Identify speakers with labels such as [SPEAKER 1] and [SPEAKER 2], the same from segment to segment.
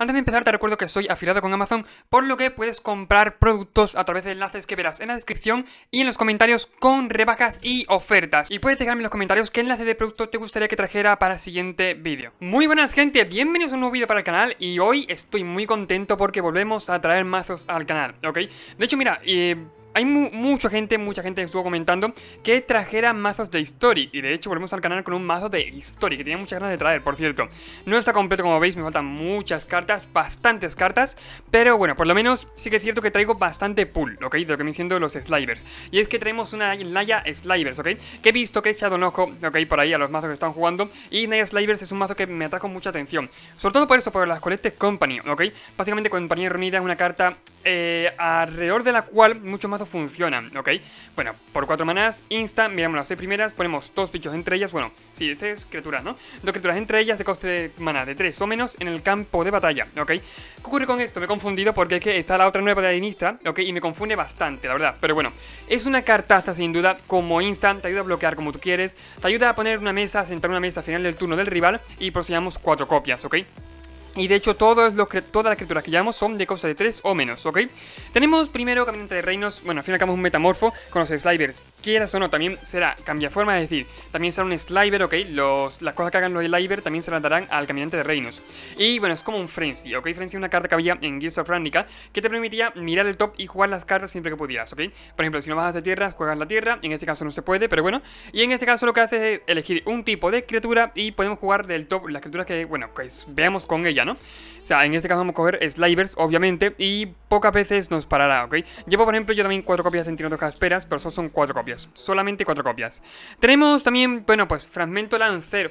[SPEAKER 1] Antes de empezar te recuerdo que soy afiliado con Amazon, por lo que puedes comprar productos a través de enlaces que verás en la descripción y en los comentarios con rebajas y ofertas. Y puedes dejarme en los comentarios qué enlace de producto te gustaría que trajera para el siguiente vídeo. Muy buenas gente, bienvenidos a un nuevo vídeo para el canal y hoy estoy muy contento porque volvemos a traer mazos al canal, ¿ok? De hecho mira, hay mucha gente que estuvo comentando que trajera mazos de History. Y de hecho volvemos al canal con un mazo de History que tenía muchas ganas de traer, por cierto. No está completo como veis, me faltan muchas cartas, bastantes cartas. Pero bueno, por lo menos sí que es cierto que traigo bastante pool, ¿ok? De lo que vienen siendo los Slayers. Y es que traemos una Naya Slayers, ¿ok? Que he visto que he echado un ojo, ¿ok? Por ahí a los mazos que están jugando. Y Naya Slayers es un mazo que me atrajo mucha atención. Sobre todo por eso, por las Collected Company, ¿ok? Básicamente Compañía Reunida es una carta alrededor de la cual muchos mazos funcionan, ¿ok? Bueno, por 4 manás, insta, miramos las 6 primeras, ponemos 2 bichos entre ellas, bueno, sí, este es criaturas, ¿no? 2 criaturas entre ellas de coste de maná de 3 o menos en el campo de batalla, ¿ok? ¿Qué ocurre con esto? Me he confundido porque es que está la otra nueva de Inistra, ¿ok? Y me confunde bastante, la verdad, pero bueno, es una cartaza sin duda, como insta, te ayuda a bloquear como tú quieres, te ayuda a poner una mesa, sentar una mesa al final del turno del rival y procedamos 4 copias, ¿ok? Y de hecho todas las criaturas que llevamos son de coste de 3 o menos, ¿ok? Tenemos primero Caminante de Reinos, bueno, al fin y al cabo es un metamorfo con los Slayers. Quieras o no, también será cambiaforma, es decir, también será un Slayer, ¿ok? Las cosas que hagan los Slayers también se las darán al Caminante de Reinos. Y bueno, es como un Frenzy, ¿ok? Frenzy es una carta que había en Gears of Ravnica que te permitía mirar el top y jugar las cartas siempre que pudieras, ¿ok? Por ejemplo, si no bajas de tierra, juegas la tierra, en este caso no se puede, pero bueno. Y en este caso lo que hace es elegir un tipo de criatura y podemos jugar del top las criaturas que, bueno, pues veamos con ella, ¿no? O sea, en este caso vamos a coger Slayers, obviamente, y pocas veces nos parará, ¿ok? Llevo, por ejemplo, yo también 4 copias de Centinela de Casperas, pero solo son 4 copias, solamente 4 copias. Tenemos también, bueno, pues Fragmentado Lancero,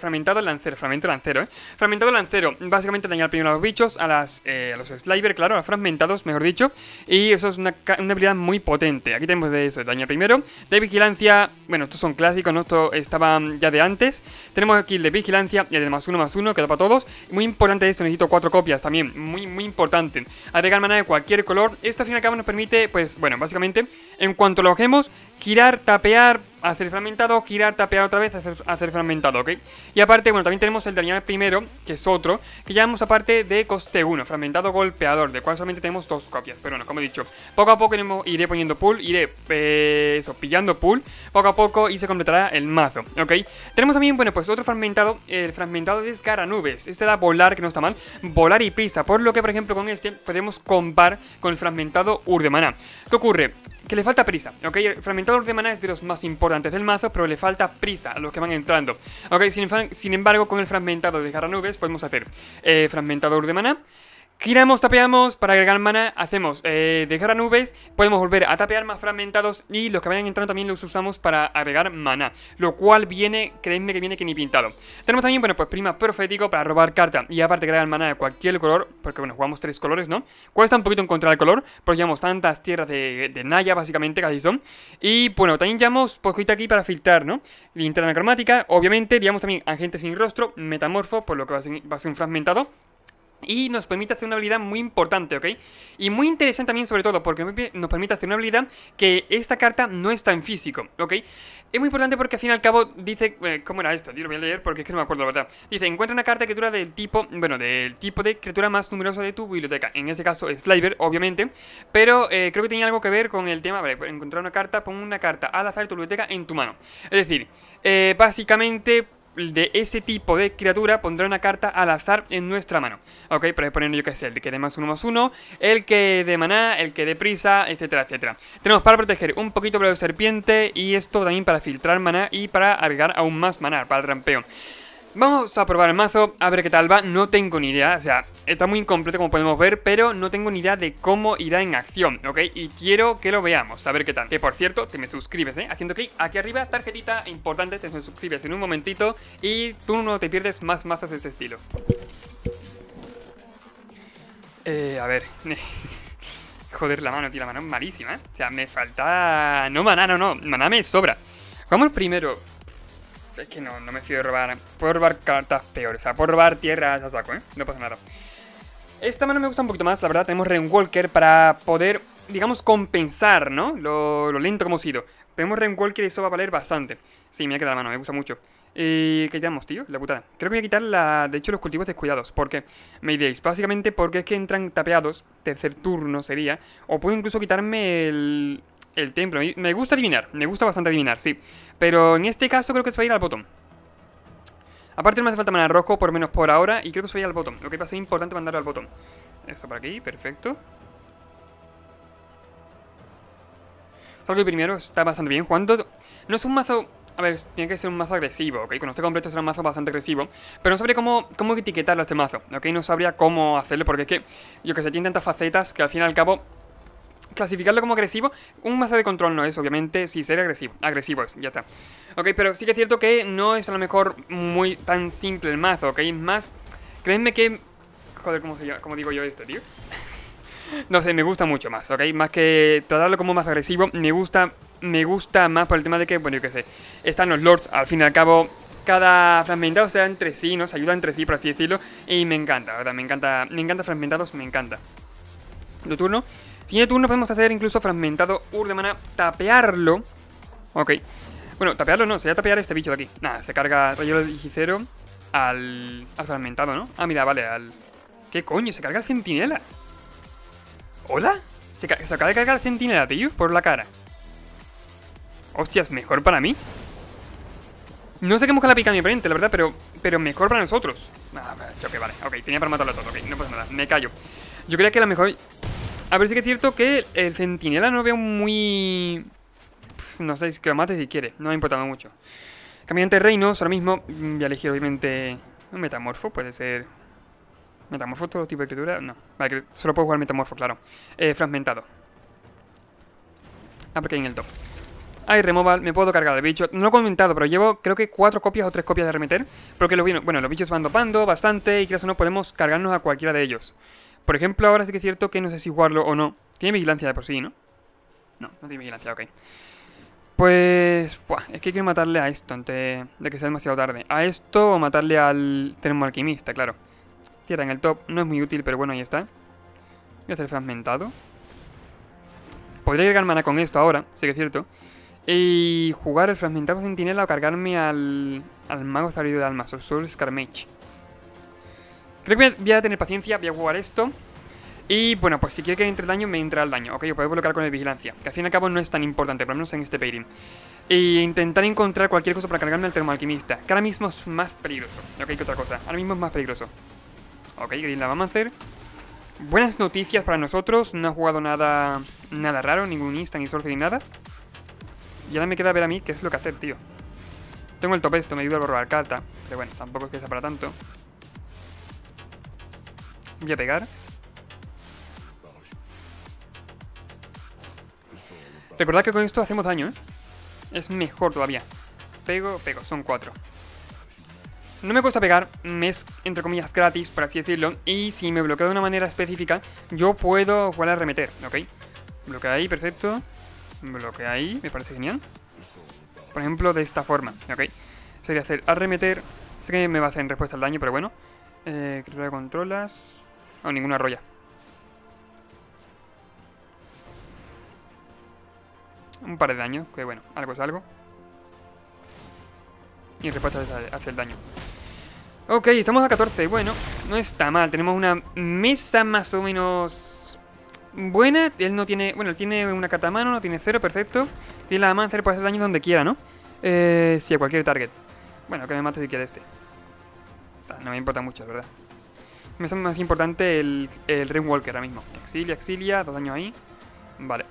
[SPEAKER 1] ¿eh? Fragmentado Lancero, básicamente dañar primero a los bichos, a los Slayers, claro, a los fragmentados, mejor dicho, y eso es una habilidad muy potente. Aquí tenemos de eso, dañar primero, de vigilancia, bueno, estos son clásicos, ¿no? Esto estaban ya de antes. Tenemos aquí el de vigilancia y el de +1/+1, que da para todos. Muy importante esto, necesito 4 copias también, muy importante. Agregar maná de cualquier color. Esto al fin y al cabo nos permite, pues, bueno, básicamente, en cuanto lo bajemos, girar, tapear, hacer fragmentado, girar, tapear otra vez, hacer fragmentado, ¿ok? Y aparte, bueno, también tenemos el de dañar primero, que es otro, que llamamos aparte de coste 1, fragmentado golpeador, del cual solamente tenemos 2 copias. Pero bueno, como he dicho, poco a poco iré poniendo pool, iré, pillando pool, poco a poco y se completará el mazo, ¿ok? Tenemos también, bueno, pues otro fragmentado, el fragmentado de Escaranubes. Este da volar, que no está mal, volar y prisa, por lo que, por ejemplo, con este podemos compar con el fragmentado Ur de Maná. ¿Qué ocurre? Que le falta prisa, ¿ok? El fragmentador de maná es de los más importantes del mazo, pero le falta prisa a los que van entrando, ¿ok? Sin embargo, con el fragmentado de Garanubes podemos hacer fragmentador de maná. Giramos, tapeamos, para agregar mana hacemos dejar a nubes, podemos volver a tapear más fragmentados y los que vayan entrando también los usamos para agregar mana, lo cual viene, creedme que viene que ni pintado. Tenemos también, bueno, pues prima profético para robar carta y aparte agregar mana de cualquier color, porque bueno, jugamos 3 colores, ¿no? Cuesta un poquito encontrar el color, porque llevamos tantas tierras de Naya, básicamente, casi son. Y bueno, también llevamos poquito aquí para filtrar, ¿no? Linterna cromática, obviamente, llevamos también agente sin rostro, metamorfo, por lo que va a ser un fragmentado. Y nos permite hacer una habilidad muy importante, ¿ok? Y muy interesante también, sobre todo, porque nos permite hacer una habilidad que esta carta no está en físico, ¿ok? Es muy importante porque al fin y al cabo dice... ¿cómo era esto? Tío, lo voy a leer porque es que no me acuerdo la verdad. Dice, encuentra una carta de criatura del tipo... Bueno, del tipo de criatura más numerosa de tu biblioteca. En este caso, Slayer, obviamente. Pero creo que tenía algo que ver con el tema... Vale, encontrar una carta, pon una carta al azar de tu biblioteca en tu mano. Es decir, básicamente... de ese tipo de criatura pondrá una carta al azar en nuestra mano. Ok, para poner yo que sé, el que de +1/+1, el que de maná, el que de prisa, etcétera, etcétera. Tenemos para proteger un poquito de serpiente y esto también para filtrar maná y para agregar aún más maná para el rampeo. Vamos a probar el mazo, a ver qué tal va, no tengo ni idea, o sea, está muy incompleto como podemos ver, pero no tengo ni idea de cómo irá en acción, ¿ok? Y quiero que lo veamos, a ver qué tal. Que por cierto, te me suscribes, haciendo clic aquí arriba, tarjetita importante, te me suscribes en un momentito y tú no te pierdes más mazos de este estilo. A ver... Joder, la mano, tío, la mano es malísima, O sea, me falta... No, maná me sobra. Vamos primero... Es que no me fío de robar. Puedo robar cartas peores. O sea, puedo robar tierras a saco, No pasa nada. Esta mano me gusta un poquito más, la verdad. Tenemos Rainwalker para poder, digamos, compensar, ¿no? Lo lento que hemos ido. Tenemos Rainwalker y eso va a valer bastante. Sí, me ha quedado la mano, me gusta mucho. ¿Qué quitamos, tío? La putada. Creo que voy a quitar de hecho los cultivos descuidados. ¿Por qué? Me diréis, básicamente porque es que entran tapeados. Tercer turno sería. O puedo incluso quitarme el templo. Me gusta adivinar. Me gusta bastante adivinar, sí. Pero en este caso creo que se va a ir al bottom. Aparte no me hace falta mana rojo, por lo menos por ahora. Y creo que se va a ir al bottom. Lo que pasa es importante mandarlo al bottom. Esto por aquí, perfecto. Salgo primero, está bastante bien. ¿Cuánto? No es un mazo... A ver, tiene que ser un mazo agresivo, ¿ok? Cuando esté completo será un mazo bastante agresivo. Pero no sabría cómo etiquetarlo a este mazo, ¿ok? No sabría cómo hacerlo porque es que, yo que sé, tiene tantas facetas que al fin y al cabo... Clasificarlo como agresivo, un mazo de control no es, obviamente, sí, ser agresivo. Agresivo es, ya está. Ok, pero sí que es cierto que no es a lo mejor muy tan simple el mazo, ¿ok? Más, créanme que... Joder, ¿cómo digo yo esto, tío? No sé, me gusta mucho más, ¿ok? Más que tratarlo como más agresivo, me gusta más por el tema de que, bueno, yo qué sé, están los lords, al fin y al cabo, cada fragmentado se da entre sí, ¿no? Se ayuda entre sí, por así decirlo, y me encanta, ¿verdad? Me encanta fragmentados, me encanta. ¿Tu turno? Siguiente turno podemos hacer incluso fragmentado de mana, tapearlo. Ok. Bueno, tapearlo no, sería tapear este bicho de aquí. Nada, se carga rayo del hechicero al fragmentado, ¿no? Ah, mira, vale, ¿Qué coño? Se carga el centinela. ¿Hola? Se acaba de cargar el centinela, tío, por la cara. Hostias, mejor para mí. No sé qué busca la pica a mi oponente, la verdad, pero mejor para nosotros. Ah, ok, vale, ok, tenía para matarlo todo, ok, no pasa nada, me callo. Yo creía que la mejor... A ver si es cierto que el centinela no veo muy... No sé, que lo mate si quiere, no me ha importado mucho. Caminante de reinos, ahora mismo voy a elegir obviamente un metamorfo, puede ser... ¿Metamorfo todo tipo de criatura? No, vale, que solo puedo jugar metamorfo, claro. Fragmentado. Ah, porque hay en el top. Hay removal, me puedo cargar al bicho. No lo he comentado, pero llevo creo que 4 copias o 3 copias de arremeter. Porque bueno, los bichos van dopando bastante y quizás no podemos cargarnos a cualquiera de ellos. Por ejemplo, ahora sí que es cierto que no sé si jugarlo o no. Tiene vigilancia de por sí, ¿no? No tiene vigilancia, ok. Pues... Buah, es que quiero matarle a esto antes de que sea demasiado tarde. A esto o matarle al termoalquimista, claro. Tierra en el top, no es muy útil, pero bueno, ahí está. Voy a hacer fragmentado. Podría llegar mana con esto ahora, sí que es cierto. Y jugar el fragmentado centinela o cargarme al mago salido de almas, o Soul Scarmage. Creo que voy a tener paciencia, voy a jugar esto. Y bueno, pues si quiere que entre el daño, me entra el daño. Ok, puedo bloquear con el vigilancia, que al fin y al cabo no es tan importante, por lo menos en este pairing. E intentar encontrar cualquier cosa para cargarme al termoalquimista, que ahora mismo es más peligroso. Ok, que otra cosa, ahora mismo es más peligroso. Ok, Green la vamos a hacer. Buenas noticias para nosotros, no ha jugado nada raro, ningún instant ni sorcery ni nada. Y ahora me queda ver a mí qué es lo que hacer, tío. Tengo el top esto, me ayuda a borrar carta. Pero bueno, tampoco es que sea para tanto. Voy a pegar. Recordad que con esto hacemos daño, ¿eh? Es mejor todavía. Pego, son 4. No me cuesta pegar, me es entre comillas gratis, por así decirlo. Y si me bloqueo de una manera específica, yo puedo jugar a arremeter, ¿ok? Bloquea ahí, perfecto. Bloquea ahí, me parece genial. Por ejemplo, de esta forma, ¿ok? Sería hacer arremeter. Sé que me va a hacer en respuesta al daño, pero bueno. Criatura de controlas. No, ninguna roya. Un par de daños, que bueno, algo es algo. Y en respuesta hace el daño. Ok, estamos a 14. Bueno, no está mal. Tenemos una mesa más o menos buena. Él no tiene... Bueno, él tiene una carta a mano, no tiene 0, perfecto. Y la Mancer puede hacer daño donde quiera, ¿no? Sí, a cualquier target. Bueno, que me mate si quiere este. No me importa mucho, ¿verdad? Me es más importante el Rainwalker ahora mismo. Exilia, 2 daños ahí. Vale.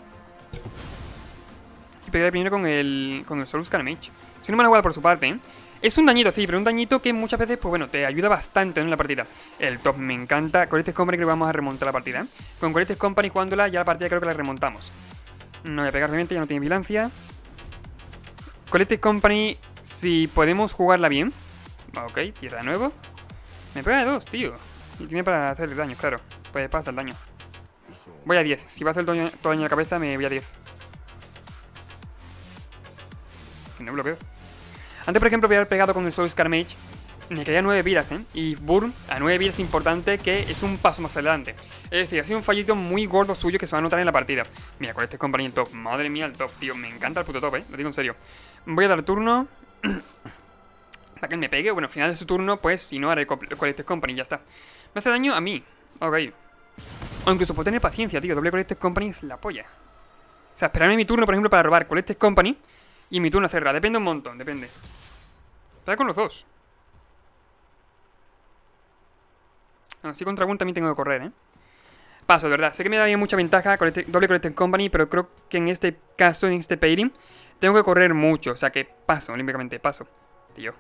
[SPEAKER 1] Y pegaré primero con el Soul Scarmage. Si no me la guarda por su parte, ¿eh? Es un dañito, sí, pero un dañito que muchas veces, pues bueno, te ayuda bastante en la partida. El top me encanta. Collected Company creo que vamos a remontar la partida, ¿eh? Con Collected Company jugándola ya la partida creo que la remontamos. No voy a pegar realmente, ya no tiene vigilancia. Collected Company, si podemos jugarla bien. Ok, tierra de nuevo. Me pega de 2, tío. Y tiene para hacerle daño, claro. Pues pasa el daño. Voy a 10. Si va a hacer todo daño a la cabeza, me voy a 10. Que no bloqueo. Antes, por ejemplo, voy a haber pegado con el Soul Scarmage. Me quedaría 9 vidas, ¿eh? Y Burn a 9 vidas es importante, que es un paso más adelante. Es decir, ha sido un fallito muy gordo suyo que se va a notar en la partida. Mira, con este compañero en top. Madre mía, el top, tío. Me encanta el puto top, ¿eh? Lo digo en serio. Voy a dar turno. Para que él me pegue. Bueno, al final de su turno, pues, si no, haré Collected Company, ya está. Me hace daño a mí. Ok. O incluso puedo tener paciencia, tío. Doble Collected Company es la polla. O sea, esperarme mi turno, por ejemplo, para robar Collected Company y mi turno hacerla. Depende un montón, depende. Está con los dos. Así contra Gun también tengo que correr, Paso, de verdad. Sé que me daría mucha ventaja doble Collected Company, pero creo que en este caso, en este pairing, tengo que correr mucho. O sea que paso, olímpicamente, paso. Tío.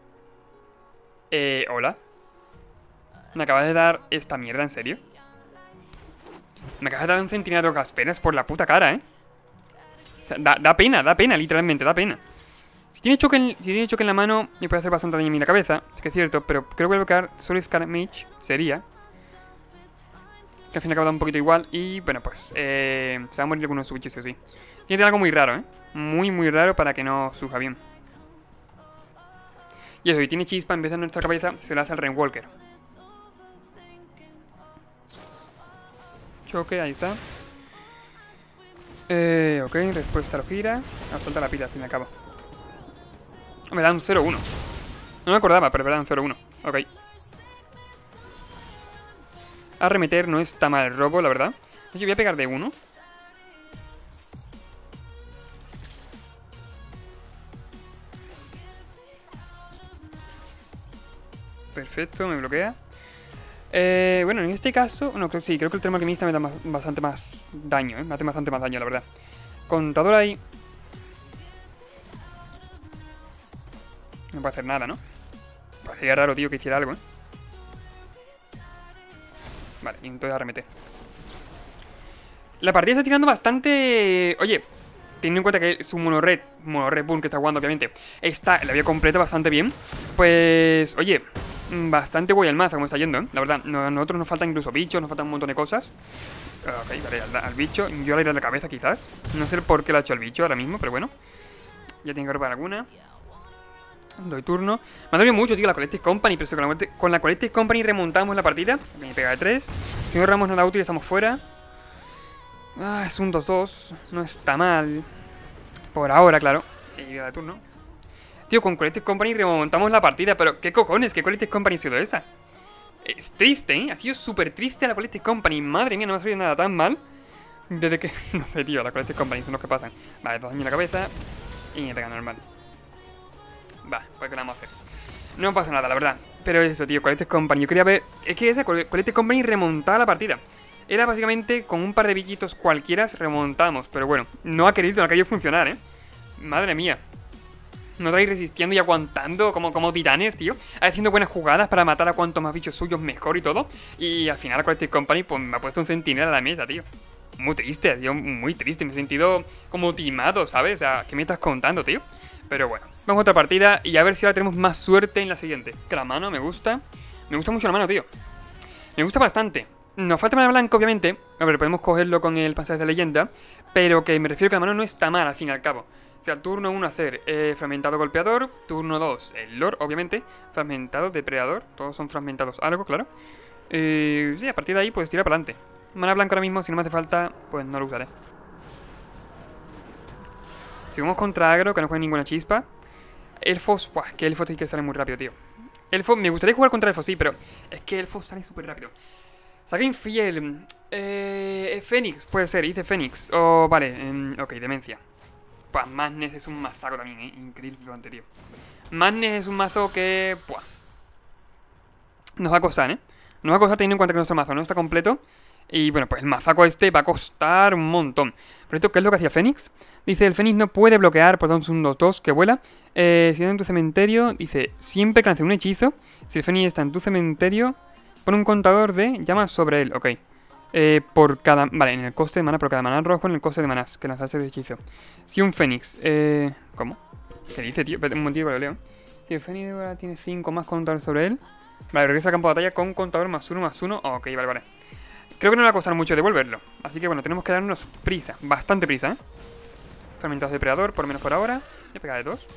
[SPEAKER 1] Hola. ¿Me acabas de dar esta mierda, en serio? Me acabas de dar un centinela de Casperas por la puta cara, O sea, da pena, literalmente, da pena. Si tiene choque en la mano, me puede hacer bastante daño en la cabeza. Es que es cierto, pero creo que bloquear solo Scar Mage sería. Que al fin y al cabo da un poquito igual. Y bueno, pues se va a morir alguno de sus bichos, sí. Tiene que tener algo muy raro, muy raro para que no surja bien. Y eso, y tiene chispa, en vez de nuestra cabeza, se lo hace al Rainwalker. Choque, ahí está. Ok, respuesta lo gira. No, salta la pila, al fin y al cabo. Me da un 0-1. No me acordaba, pero me da un 0-1. Ok. Arremeter no está mal el robo, la verdad. Así que voy a pegar de 1. Perfecto, me bloquea. Bueno, en este caso... No, creo que el termo alquimista me da bastante más daño, Me hace bastante más daño, la verdad. Contador ahí. No puede hacer nada, ¿no? Parecería raro, tío, que hiciera algo, Vale, y entonces arremeter. La partida está tirando bastante... Oye, teniendo en cuenta que su mono-red boom que está jugando, obviamente, la vía completa bastante bien. Pues, oye, bastante guay el mazo como está yendo, La verdad, a nosotros nos faltan incluso bichos, nos faltan un montón de cosas. Ok, vale, al bicho. Yo le iré a la cabeza, quizás. No sé por qué lo ha hecho el bicho ahora mismo, pero bueno. Ya tengo que robar alguna. Doy turno. Me ha dolido mucho, tío, la Collected Company. Pero con la Collected Company remontamos la partida. Me pega de 3. Si no Ramos no da útil, estamos fuera. Es un 2-2. No está mal. Por ahora, claro. Y de turno. Tío, con Collected Company remontamos la partida. Pero, ¿qué cojones? ¿Qué Collected Company ha sido esa? Es triste, Ha sido súper triste la Collected Company. Madre mía, no me ha salido nada tan mal. Desde que... No sé, tío, la Collected Company son los que pasan. Vale, 2 daños en la cabeza. Y me pega normal. Va, pues ¿qué le vamos a hacer? No pasa nada, la verdad. Pero eso, tío, Collected Company. Yo quería ver... Es que esa Collected Company remontaba la partida. Era básicamente con un par de bichitos cualquiera remontamos. Pero bueno, no ha querido funcionar, Madre mía. No estáis resistiendo y aguantando como titanes, tío. Haciendo buenas jugadas para matar a cuantos más bichos suyos mejor y todo. Y al final la Collected Company pues me ha puesto un centinela a la mesa, tío. Muy triste, tío, muy triste. Me he sentido como timado, ¿sabes? O sea, ¿qué me estás contando, tío? Pero bueno, vamos a otra partida y a ver si ahora tenemos más suerte en la siguiente. Que la mano me gusta. Me gusta mucho la mano, tío. Me gusta bastante. Nos falta mana blanca, obviamente. A ver, podemos cogerlo con el pasaje de leyenda. Pero que me refiero que la mano no está mal, al fin y al cabo. O sea, turno 1 hacer fragmentado golpeador. Turno 2 el lord, obviamente. Fragmentado depredador. Todos son fragmentados algo, claro. Sí, a partir de ahí pues tirar para adelante. Mana blanca ahora mismo, si no me hace falta, pues no lo usaré. Seguimos contra agro, que no juega ninguna chispa. Elfos, que elfos hay que sale muy rápido, tío. Elfos, me gustaría jugar contra elfos, sí, pero es que elfos sale súper rápido. Saca infiel. Fénix, puede ser, hice Fénix. Vale, ok, demencia. Pues Madness es un mazaco también, increíble, tío. Madness es un mazo que... nos va a costar, Nos va a costar teniendo en cuenta que nuestro mazo no está completo. Y bueno, pues el mazaco este va a costar un montón. Pero esto, ¿qué es lo que hacía Fénix? Dice, el Fénix no puede bloquear, por tanto es un 2-2 que vuela. Si está en tu cementerio, dice, siempre que lance un hechizo, si el Fénix está en tu cementerio, pon un contador de llamas sobre él, ok. Por cada... Vale, en el coste de mana, por cada mana rojo en el coste de manas que lanzase de hechizo. Si un Fénix... ¿Cómo? ¿Qué dice, tío? Espérate un motivo que lo leo. Si el Fénix ahora tiene 5 más contador sobre él... Vale, regresa a campo de batalla con contador +1/+1. Ok, vale. Creo que no le va a costar mucho devolverlo. Así que bueno, tenemos que darnos prisa. Bastante prisa, Fragmentados depredador, por lo menos por ahora. Voy a pegar de 2.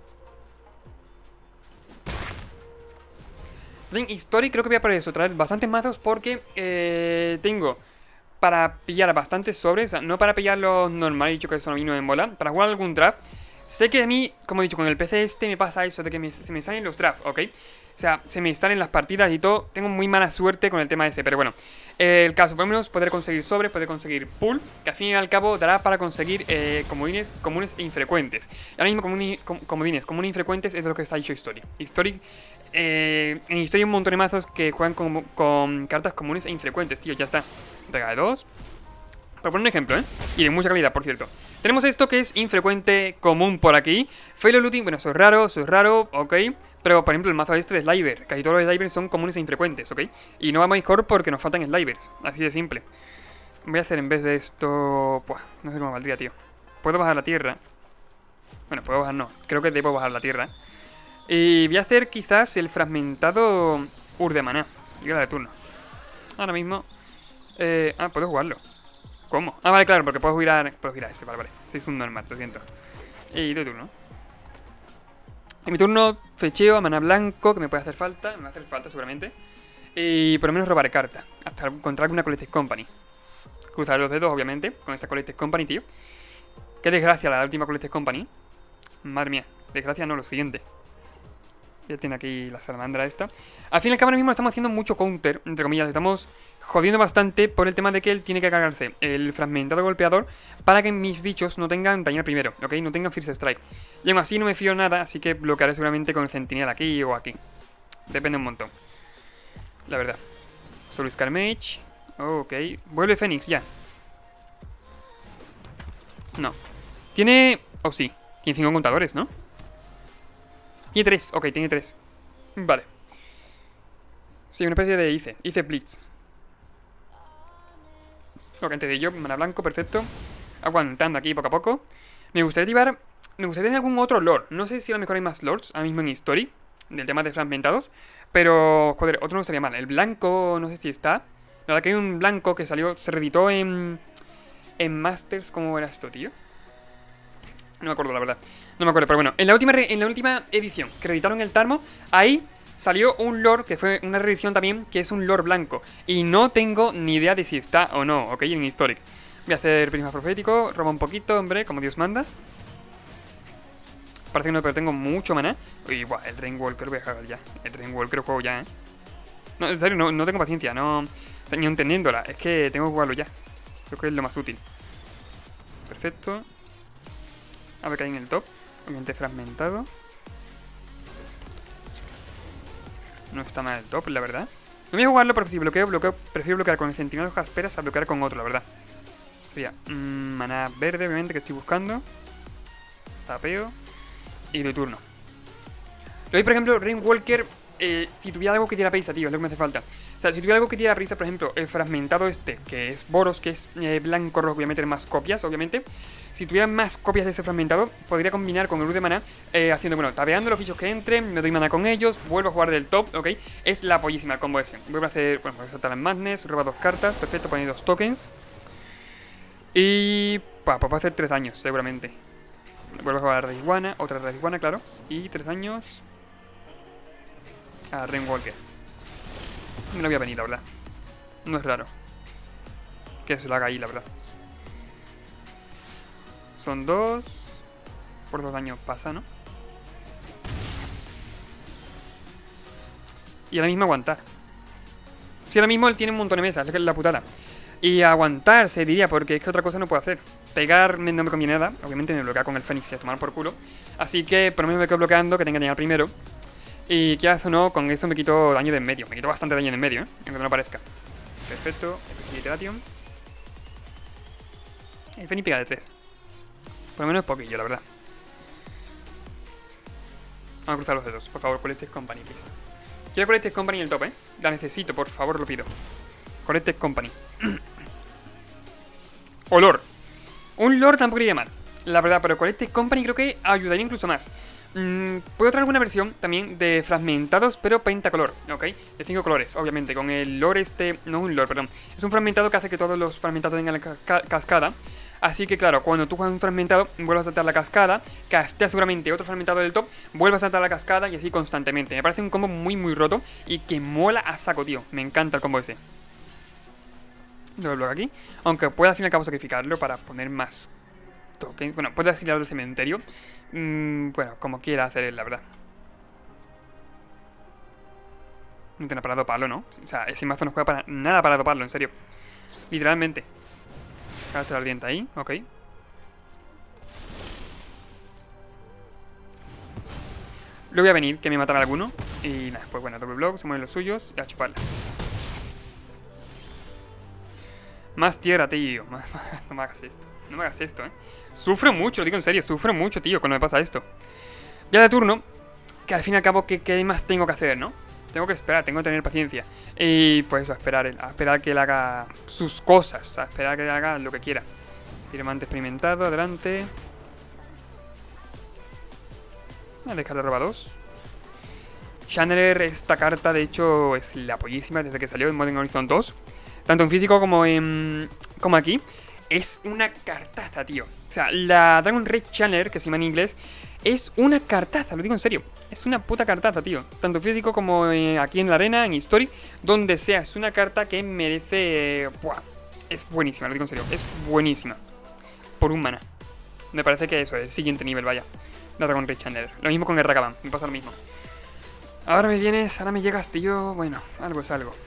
[SPEAKER 1] En History creo que voy a por eso, traer bastantes mazos porque tengo para pillar bastantes sobres, o sea, no para pillar los normales, dicho que son vino en bola, para jugar algún draft. Sé que a mí, como he dicho, con el PC este me pasa eso de que se me salen los drafts, ¿ok? O sea, se me salen las partidas y todo. Tengo muy mala suerte con el tema ese, pero bueno. El caso, por lo menos, poder conseguir sobres, poder conseguir pool, que al fin y al cabo dará para conseguir comodines comunes e infrecuentes. Y ahora mismo comodines comunes e infrecuentes es de lo que está hecho History. En History hay un montón de mazos que juegan con cartas comunes e infrecuentes, tío, ya está. Regala de 2. Para poner un ejemplo, ¿eh? Y de mucha calidad, por cierto. Tenemos esto que es infrecuente, común por aquí. Failure Looting, bueno, eso es raro, ok. Pero, por ejemplo, el mazo este de Sliver. Casi todos los Slivers son comunes e infrecuentes, ¿ok? Y no va mejor porque nos faltan Slivers. Así de simple. Voy a hacer en vez de esto... Buah, no sé cómo valdría, tío. Puedo bajar la tierra. Bueno, puedo bajar, no. Creo que debo bajar la tierra. Y voy a hacer quizás el fragmentado Ur de Maná. Llega de turno. Ahora mismo... puedo jugarlo. ¿Cómo? Ah, vale, claro, porque puedo girar este, vale. Sí, es un normal, lo siento. Y de turno. En mi turno fecheo a mana blanco, que me puede hacer falta. Me va a hacer falta seguramente. Y por lo menos robaré carta. Hasta encontrar alguna Collected Company. Cruzar los dedos, obviamente, con esta Collected Company, tío. Qué desgracia la última Collected Company. Madre mía, desgracia no, lo siguiente. Ya tiene aquí la salamandra esta. Al fin y al cabo ahora mismo estamos haciendo mucho counter, entre comillas. Estamos jodiendo bastante por el tema de que él tiene que cargarse el fragmentado golpeador para que mis bichos no tengan daño primero, ¿ok? No tengan First Strike. Y aún así no me fío nada, así que bloquearé seguramente con el centinela aquí o aquí. Depende un montón. La verdad. Soul Scarmage. Ok. Vuelve Fénix, ya. No. Tiene... Oh, sí. Tiene 5 contadores, ¿no? Tiene 3, ok, tiene 3. Vale. Sí, una especie de Ice Blitz. Ok, antes de ello, mana blanco, perfecto. Aguantando aquí poco a poco. Me gustaría tener algún otro lord. No sé si a lo mejor hay más lords ahora mismo en History, del tema de fragmentados. Pero, joder, otro no estaría mal. El blanco, no sé si está. La verdad que hay un blanco que salió, se reeditó en Masters. ¿Cómo era esto, tío? No me acuerdo, la verdad. No me acuerdo, pero bueno. En la última edición que reeditaron el Tarmo, ahí salió un lore que fue una reedición también, que es un lore blanco. Y no tengo ni idea de si está o no, ok, en Historic. Voy a hacer prisma profético, roba un poquito, hombre, como Dios manda. Parece que no, pero tengo mucho maná. Uy, guau, el Rainwalker voy a dejar ya. El Rainwalker lo juego ya, No, en serio, no tengo paciencia, no... Ni entendiéndola, es que tengo que jugarlo ya. Creo que es lo más útil. Perfecto. A ver qué hay en el top. Obviamente fragmentado. No está mal el top, la verdad. No voy a jugarlo porque si bloqueo, prefiero bloquear con el centinela de hojas asperas a bloquear con otro, la verdad. Sería maná verde, obviamente, que estoy buscando. Tapeo. Y de turno. Le doy, por ejemplo, Rainwalker. Si tuviera algo que diera prisa, tío, es lo que me hace falta. O sea, si tuviera algo que diera prisa, por ejemplo, el fragmentado este, que es Boros, que es blanco-rojo, voy a meter más copias, obviamente. Si tuviera más copias de ese fragmentado, podría combinar con el Ur de Maná, haciendo, bueno, tabeando los bichos que entren, me doy mana con ellos, vuelvo a jugar del top, ¿ok? Es la pollísima el combo ese. Vuelvo a hacer, bueno, voy a saltar en Madness, roba 2 cartas, perfecto, poner 2 tokens. Y... pues puedo hacer 3 daños, seguramente. Vuelvo a jugar a Raiswana, otra Raiswana, claro. Y 3 daños... a Rainwalker. Me lo voy a venir, la verdad. No es raro que se lo haga ahí, la verdad. Son 2. Por 2 daños pasa, ¿no? Y ahora mismo aguantar. Si ahora mismo él tiene un montón de mesas, es la putada. Y aguantar se diría, porque es que otra cosa no puedo hacer. Pegar no me conviene nada. Obviamente me bloquea con el Fénix y a tomar por culo. Así que por lo menos me quedo bloqueando, que tenga que llegar primero. Y que o no, con eso me quito daño de en medio. Me quito bastante daño de en medio, aunque no parezca. Perfecto. Iteration. El Fénix pega de 3. Por lo menos poquillo, la verdad. Vamos a cruzar los dedos. Por favor, Collected Company, please. Quiero Collected Company en el top, La necesito, por favor, lo pido. Collected Company. O Lord. Un Lord tampoco iría mal, la verdad, pero Collected Company creo que ayudaría incluso más. Puedo traer alguna versión también de fragmentados, pero pentacolor, ¿ok? De 5 colores, obviamente, con el lore este... No un lore, perdón. Es un fragmentado que hace que todos los fragmentados tengan la cascada. Así que claro, cuando tú juegas un fragmentado, vuelves a saltar la cascada, casteas seguramente otro fragmentado del top, vuelves a saltar la cascada y así constantemente. Me parece un combo muy roto y que mola a saco, tío. Me encanta el combo ese. Lo bloqueo aquí, aunque pueda al fin y al cabo sacrificarlo para poner más esto? ¿Qué? Bueno, puede girar del cementerio. Bueno, como quiera hacer él, la verdad. No tiene para doparlo, ¿no? O sea, ese mazo no juega para nada para doparlo, en serio. Literalmente. Carácter ardiente ahí, ok. Luego voy a venir, que me matará alguno. Y nada, pues bueno, doble block, se mueven los suyos y a chuparla. Más tierra, tío. No me hagas esto. No me hagas esto, Sufro mucho, lo digo en serio, sufro mucho, tío, cuando me pasa esto. Ya de turno, que al fin y al cabo, ¿qué más tengo que hacer, no? Tengo que esperar, tengo que tener paciencia. Y pues a esperar que él haga sus cosas, a esperar que él haga lo que quiera. Piromante experimentado, adelante. Voy a dejar de robar 2. Channeler, esta carta de hecho es la pollísima desde que salió en Modern Horizon 2. Tanto en físico como como aquí. Es una cartaza, tío. O sea, la Dragon Red Channeler, que se llama en inglés, es una cartaza, lo digo en serio. Es una puta cartaza, tío. Tanto en físico como aquí en la arena, en History, donde sea. Es una carta que merece... ¡buah! Es buenísima, lo digo en serio. Es buenísima. Por un mana. Me parece que eso es el siguiente nivel, vaya. La Dragon Red Channeler. Lo mismo con el Ragavan, me pasa lo mismo. Ahora me vienes, ahora me llegas, tío. Bueno, algo es algo.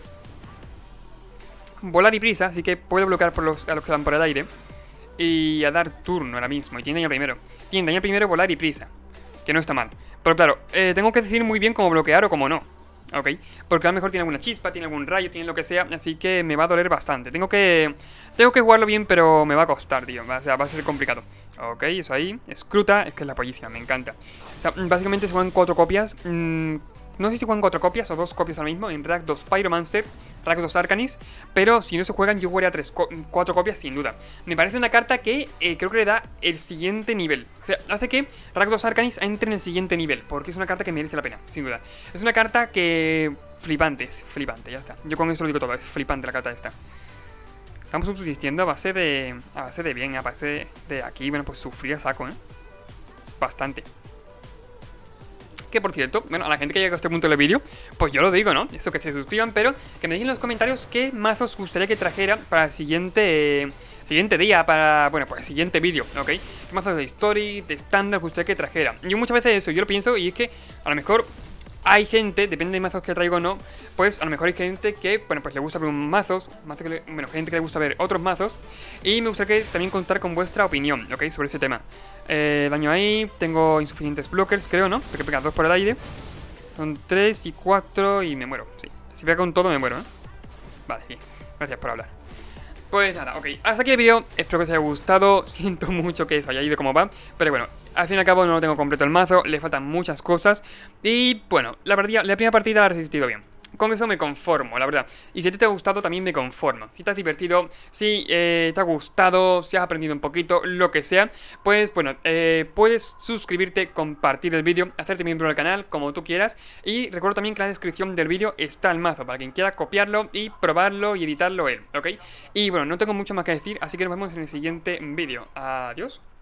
[SPEAKER 1] Volar y prisa, así que puedo bloquear a los que van por el aire. Y a dar turno ahora mismo. Y tiene daño primero. Tiene daño primero, volar y prisa. Que no está mal. Pero claro, tengo que decir muy bien cómo bloquear o cómo no. Ok, porque a lo mejor tiene alguna chispa, tiene algún rayo, tiene lo que sea. Así que me va a doler bastante. Tengo que jugarlo bien, pero me va a costar, tío. O sea, va a ser complicado. Ok, eso ahí. Escruta, es que es la pollísima, me encanta. O sea, básicamente se juegan 4 copias. No sé si juegan 4 copias o 2 copias ahora mismo. En Rack 2 Pyromancer, Rack 2 Arcanis. Pero si no se juegan, yo jugaría 4 copias sin duda. Me parece una carta que creo que le da el siguiente nivel. O sea, hace que Rack 2 Arcanis entre en el siguiente nivel. Porque es una carta que merece la pena, sin duda. Es una carta que... flipante, ya está. Yo con eso lo digo todo, es flipante la carta esta. Estamos subsistiendo a base de bien, a base de aquí. Bueno, pues sufrir a saco, bastante. Que por cierto, bueno, a la gente que llega a este punto del vídeo, pues yo lo digo, ¿no? Eso, que se suscriban, pero que me dejen en los comentarios qué mazos gustaría que trajera para el siguiente día, para, bueno, pues el siguiente vídeo, ¿ok? ¿Qué mazos de History, de estándar gustaría que trajera? Yo muchas veces eso, yo lo pienso y es que a lo mejor hay gente, depende de mazos que traigo o no, pues a lo mejor hay gente que, bueno, pues le gusta ver mazos, gente que le gusta ver otros mazos. Y me gustaría también contar con vuestra opinión, ¿ok? Sobre ese tema. Daño ahí, tengo insuficientes blockers, creo, ¿no? Porque pega 2 por el aire. Son 3 y 4 y me muero, sí. Si pega con todo me muero, Vale, bien, gracias por hablar. Pues nada, ok, hasta aquí el vídeo, espero que os haya gustado, siento mucho que eso haya ido como va, pero bueno, al fin y al cabo no lo tengo completo el mazo, le faltan muchas cosas, y bueno, la primera partida la he resistido bien. Con eso me conformo, la verdad. Y si a ti te ha gustado, también me conformo. Si te has divertido, si te ha gustado, si has aprendido un poquito, lo que sea, pues bueno, puedes suscribirte, compartir el vídeo, hacerte miembro del canal, como tú quieras. Y recuerdo también que en la descripción del vídeo está el mazo, para quien quiera copiarlo y probarlo y editarlo él, ¿ok? Y bueno, no tengo mucho más que decir, así que nos vemos en el siguiente vídeo. Adiós.